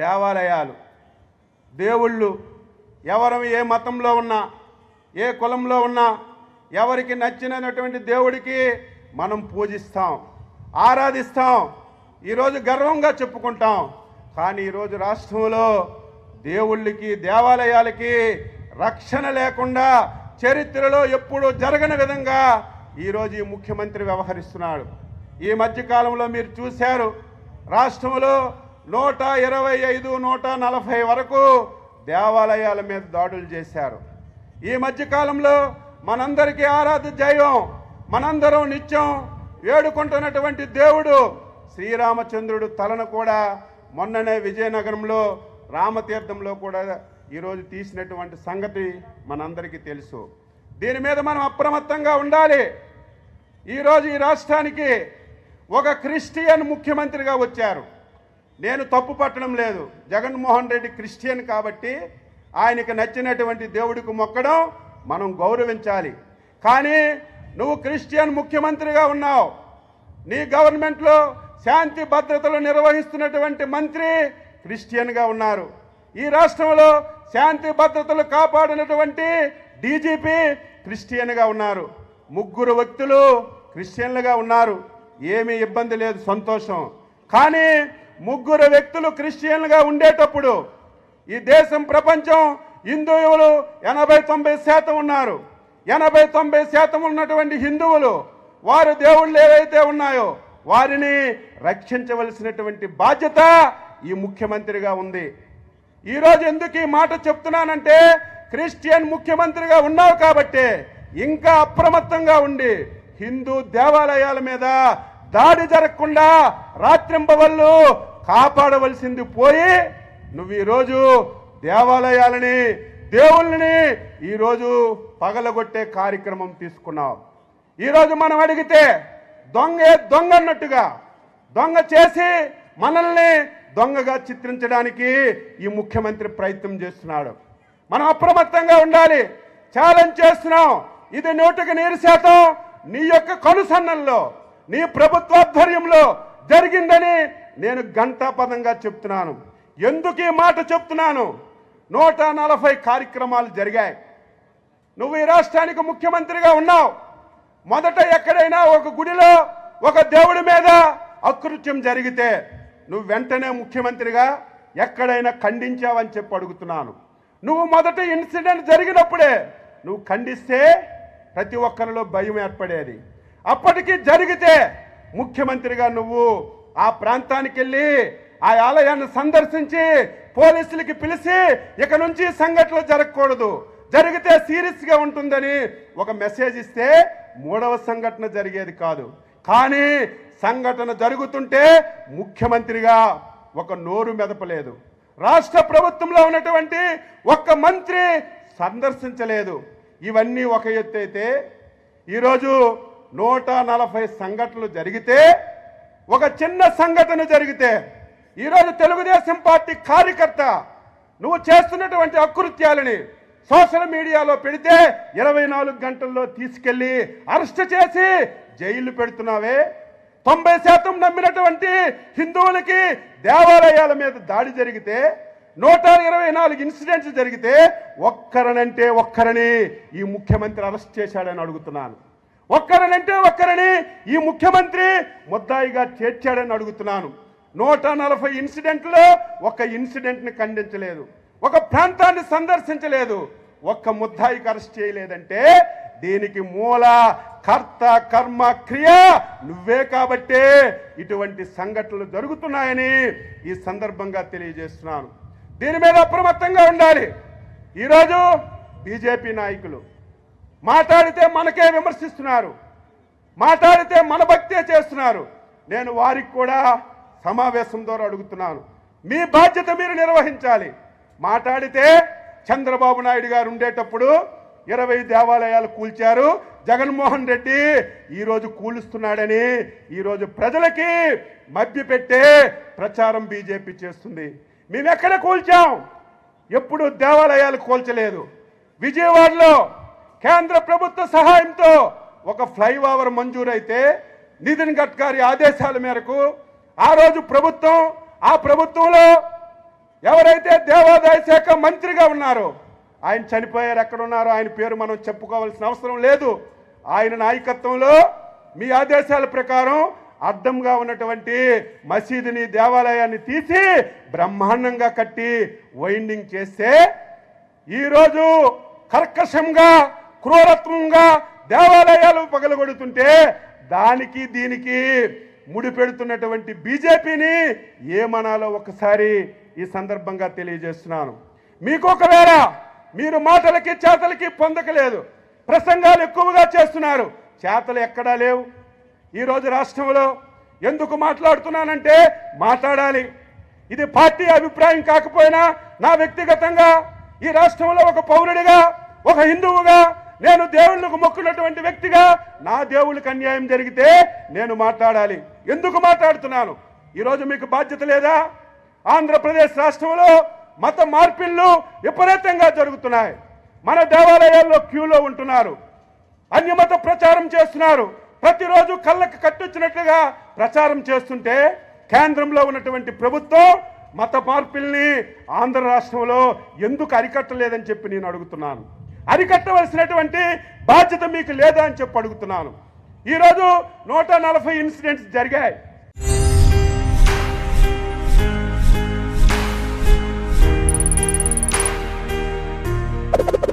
దేవాలయాలు, దేవుళ్ళు ఎవరు ఏ మతంలో ఉన్నా, ఏ కులంలో ఉన్నా, ఎవరికి నచ్చినటువంటి దేవుడికి మనం పూజిస్తాం, ఆరాధిస్తాం, ఈరోజు గర్వంగా చెప్పుకుంటాం. కానీ ఈరోజు రాష్ట్రంలో దేవుళ్ళకి, దేవాలయాలకి రక్షణ లేకుండా చరిత్రలో ఎప్పుడూ జరగని విధంగా ఈరోజు ఈ ముఖ్యమంత్రి వ్యవహరిస్తున్నాడు. ఈ మధ్యకాలంలో మీరు చూశారు, రాష్ట్రంలో 125, 140 వరకు దేవాలయాల మీద దాడులు చేశారు. ఈ మధ్యకాలంలో మనందరికీ ఆరాధ్య దైవం, మనందరం నిత్యం వేడుకుంటున్నటువంటి దేవుడు శ్రీరామచంద్రుడు తలను కూడా మొన్ననే విజయనగరంలో రామతీర్థంలో కూడా ఈరోజు తీసినటువంటి సంగతి మనందరికీ తెలుసు. దీని మీద మనం అప్రమత్తంగా ఉండాలి. ఈరోజు ఈ రాష్ట్రానికి ఒక క్రిస్టియన్ ముఖ్యమంత్రిగా వచ్చారు. నేను తప్పు పట్టడం లేదు, జగన్మోహన్ రెడ్డి క్రిస్టియన్ కాబట్టి ఆయనకు నచ్చినటువంటి దేవుడికి మొక్కడం మనం గౌరవించాలి. కానీ నువ్వు క్రిస్టియన్ ముఖ్యమంత్రిగా ఉన్నావు, నీ గవర్నమెంట్లో శాంతి భద్రతలు నిర్వహిస్తున్నటువంటి మంత్రి క్రిస్టియన్గా ఉన్నారు. ఈ రాష్ట్రంలో శాంతి భద్రతలు కాపాడినటువంటి డీజీపీ క్రిస్టియన్గా ఉన్నారు. 3 వ్యక్తులు క్రిస్టియన్లుగా ఉన్నారు, ఏమీ ఇబ్బంది లేదు, సంతోషం. కానీ 3 వ్యక్తులు క్రిస్టియన్లుగా ఉండేటప్పుడు ఈ దేశం, ప్రపంచం హిందువులు 80-90% ఉన్నారు. 80-90% ఉన్నటువంటి హిందువులు వారి దేవుళ్ళు ఏవైతే ఉన్నాయో వారిని రక్షించవలసినటువంటి బాధ్యత ఈ ముఖ్యమంత్రిగా ఉంది. ఈరోజు ఎందుకు ఈ మాట చెప్తున్నానంటే, క్రిస్టియన్ ముఖ్యమంత్రిగా ఉన్నావు కాబట్టి ఇంకా అప్రమత్తంగా ఉండి హిందూ దేవాలయాల మీద దాడి జరగకుండా రాత్రింబవళ్ళు కాపాడవలసింది పోయి నువ్వు ఈరోజు దేవాలయాలని, దేవుళ్ళని ఈరోజు పగలగొట్టే కార్యక్రమం తీసుకున్నావు. ఈరోజు మనం అడిగితే దొంగ అన్నట్టుగా దొంగ చేసి మనల్ని దొంగగా చిత్రించడానికి ఈ ముఖ్యమంత్రి ప్రయత్నం చేస్తున్నాడు. మనం అప్రమత్తంగా ఉండాలి. ఛాలెంజ్ చేస్తున్నాం, ఇది 100% నీ యొక్క కనుసన్నల్లో, నీ ప్రభుత్వాధ్వర్యంలో జరిగిందని నేను ఘంటాపదంగా చెప్తున్నాను. ఎందుకు ఈ మాట చెప్తున్నాను? 140 కార్యక్రమాలు జరిగాయి. నువ్వు ఈ రాష్ట్రానికి ముఖ్యమంత్రిగా ఉన్నావు. మొదట ఎక్కడైనా ఒక గుడిలో ఒక దేవుడి మీద అకృత్యం జరిగితే నువ్వు వెంటనే ముఖ్యమంత్రిగా ఎక్కడైనా ఖండించావని చెప్పి అడుగుతున్నాను. నువ్వు మొదటి ఇన్సిడెంట్ జరిగినప్పుడే నువ్వు ఖండిస్తే ప్రతి ఒక్కరిలో భయం ఏర్పడేది. అప్పటికి జరిగితే ముఖ్యమంత్రిగా నువ్వు ఆ ప్రాంతానికి వెళ్ళి ఆ ఆలయాన్ని సందర్శించి పోలీసులకి పిలిచి ఇక నుంచి సంఘటనలు జరగకూడదు, జరిగితే సీరియస్గా ఉంటుందని ఒక మెసేజ్ ఇస్తే 3వ సంఘటన జరిగేది కాదు. కానీ సంఘటన జరుగుతుంటే ముఖ్యమంత్రిగా ఒక నోరు మెదపలేదు. రాష్ట్ర ప్రభుత్వంలో ఉన్నటువంటి ఒక్క మంత్రి సందర్శించలేదు. ఇవన్నీ ఒక ఎత్తు అయితే ఈరోజు 140 సంఘటనలు జరిగితే, ఒక చిన్న సంఘటన జరిగితే ఈరోజు తెలుగుదేశం పార్టీ కార్యకర్త నువ్వు చేస్తున్నటువంటి అకృత్యాలని సోషల్ మీడియాలో పెడితే 24 గంటల్లో తీసుకెళ్లి అరెస్ట్ చేసి జైలు పెడుతున్నావే. 90% నమ్మినటువంటి హిందువులకి దేవాలయాల మీద దాడి జరిగితే, 124 ఇన్సిడెంట్స్ జరిగితే ఒక్కరనంటే ఒక్కరిని ఈ ముఖ్యమంత్రి అరెస్ట్ చేశాడని అడుగుతున్నాను. ఒక్కరనంటే ఒక్కరిని ఈ ముఖ్యమంత్రి ముద్దాయిగా చేర్చాడని అడుగుతున్నాను. 140 ఇన్సిడెంట్లో ఒక్క ఇన్సిడెంట్ని ఖండించలేదు, ఒక ప్రాంతాన్ని సందర్శించలేదు, ఒక్క ముద్దాయికి అరెస్ట్ చేయలేదంటే దీనికి మూల కర్త కర్మ క్రియ నువ్వే కాబట్టే ఇటువంటి సంఘటనలు జరుగుతున్నాయని ఈ సందర్భంగా తెలియజేస్తున్నాను. దీని మీద అప్రమత్తంగా ఉండాలి. ఈరోజు బీజేపీ నాయకులు మాట్లాడితే మనకే విమర్శిస్తున్నారు, మాట్లాడితే మన భక్తే చేస్తున్నారు. నేను వారికి కూడా సమావేశం ద్వారా అడుగుతున్నాను, మీ బాధ్యత మీరు నిర్వహించాలి. మాట్లాడితే చంద్రబాబు నాయుడు గారు ఉండేటప్పుడు 20 దేవాలయాలు కూల్చారు, జగన్మోహన్ రెడ్డి ఈరోజు కూలుస్తున్నాడని ఈరోజు ప్రజలకి మభ్యపెట్టే ప్రచారం బీజేపీ చేస్తుంది. మేము ఎక్కడ కూల్చాం? ఎప్పుడు దేవాలయాలు కూల్చలేదు. విజయవాడలో కేంద్ర ప్రభుత్వ సహాయంతో ఒక ఫ్లైఓవర్ మంజూరైతే నితిన్ గడ్కరీ ఆదేశాల మేరకు ఆ రోజు ప్రభుత్వం, ఆ ప్రభుత్వంలో ఎవరైతే దేవాదాయ శాఖ మంత్రిగా ఉన్నారో ఆయన చనిపోయారు, ఎక్కడున్నారో ఆయన పేరు మనం చెప్పుకోవాల్సిన అవసరం లేదు. ఆయన నాయకత్వంలో మీ ఆదేశాల ప్రకారం అడ్డంగా ఉన్నటువంటి మసీదుని దేవాలయాన్ని తీసి బ్రహ్మాండంగా కట్టి వైండింగ్ చేస్తే ఈరోజు కర్కశంగా క్రూరత్వంగా దేవాలయాలు పగలగొడుతుంటే దానికి దీనికి ముడిపెడుతున్నటువంటి బీజేపీని ఏమనాలో ఒకసారి ఈ సందర్భంగా తెలియజేస్తున్నాను. మీకు ఒకవేళ మీరు మాటలకి చేతలకి పొందకలేదు, ప్రసంగాలు ఎక్కువగా చేస్తున్నారు, చేతలు ఎక్కడా లేవు. ఈరోజు రాష్ట్రంలో ఎందుకు మాట్లాడుతున్నానంటే మాట్లాడాలి. ఇది పార్టీ అభిప్రాయం కాకపోయినా నా వ్యక్తిగతంగా ఈ రాష్ట్రంలో ఒక పౌరుడిగా, ఒక హిందువుగా, నేను దేవుళ్ళకు మొక్కున్నటువంటి వ్యక్తిగా నా దేవుళ్ళకి అన్యాయం జరిగితే నేను మాట్లాడాలి. ఎందుకు మాట్లాడుతున్నాను? ఈరోజు మీకు బాధ్యత లేదా? ఆంధ్రప్రదేశ్ రాష్ట్రంలో మత మార్పిళ్ళు విపరీతంగా జరుగుతున్నాయి. మన దేవాలయాల్లో క్యూలో ఉంటున్నారు, అన్యమత ప్రచారం చేస్తున్నారు, ప్రతిరోజు కళ్ళకు కట్టొచ్చినట్లుగా ప్రచారం చేస్తుంటే కేంద్రంలో ఉన్నటువంటి ప్రభుత్వం మత మార్పుల్ని ఆంధ్ర రాష్ట్రంలో ఎందుకు అరికట్టలేదని చెప్పి నేను అడుగుతున్నాను. అరికట్టవలసినటువంటి బాధ్యత మీకు లేదా అని చెప్పి అడుగుతున్నాను. ఈరోజు 140 ఇన్సిడెంట్స్ జరిగాయి.